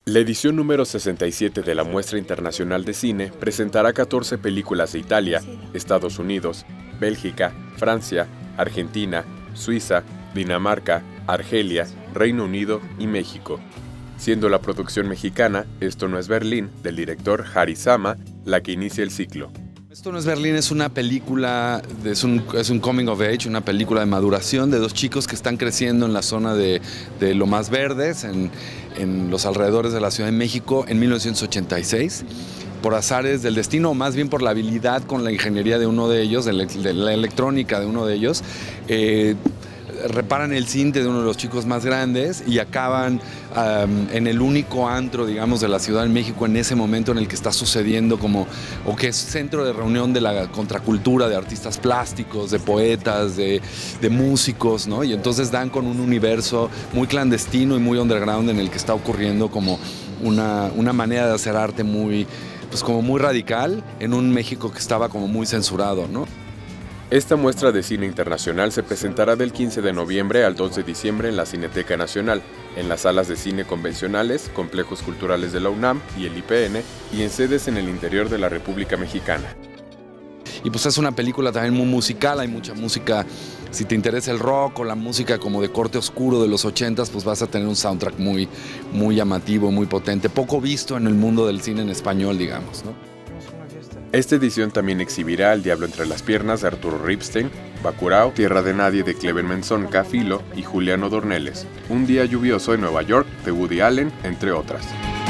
La edición número 67 de la Muestra Internacional de Cine presentará 14 películas de Italia, Estados Unidos, Bélgica, Francia, Argentina, Suiza, Dinamarca, Argelia, Reino Unido y México, siendo la producción mexicana Esto no es Berlín, del director Harry Sama, la que inicia el ciclo. Esto no es Berlín, es una película, es un coming of age, una película de maduración de dos chicos que están creciendo en la zona de Lomas Verdes, en los alrededores de la Ciudad de México, en 1986. Por azares del destino, o más bien por la habilidad con la ingeniería de uno de ellos, de la electrónica de uno de ellos, reparan el cinte de uno de los chicos más grandes y acaban en el único antro, digamos, de la Ciudad de México en ese momento en el que está sucediendo o que es centro de reunión de la contracultura, de artistas plásticos, de poetas, de músicos, ¿no? Y entonces dan con un universo muy clandestino y muy underground en el que está ocurriendo como una manera de hacer arte muy radical en un México que estaba como muy censurado, ¿no? Esta muestra de cine internacional se presentará del 15 de noviembre al 2 de diciembre en la Cineteca Nacional, en las salas de cine convencionales, complejos culturales de la UNAM y el IPN, y en sedes en el interior de la República Mexicana. Y pues es una película también muy musical, hay mucha música. Si te interesa el rock o la música como de corte oscuro de los 80s, pues vas a tener un soundtrack muy, muy llamativo, muy potente, poco visto en el mundo del cine en español, digamos, ¿no? Esta edición también exhibirá El diablo entre las piernas de Arturo Ripstein, Bacurao, Tierra de nadie de Cleven Menzonca Filo y Juliano Dorneles, Un día lluvioso en Nueva York de Woody Allen, entre otras.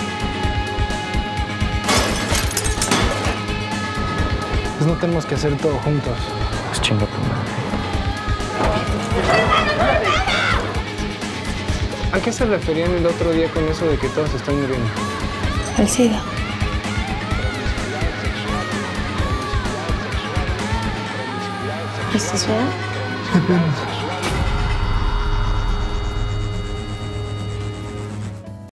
Pues no tenemos que hacer todo juntos. Pues chinga tu madre. ¿A qué se referían el otro día con eso de que todos se están muriendo? Al SIDA. ¿Estás bien?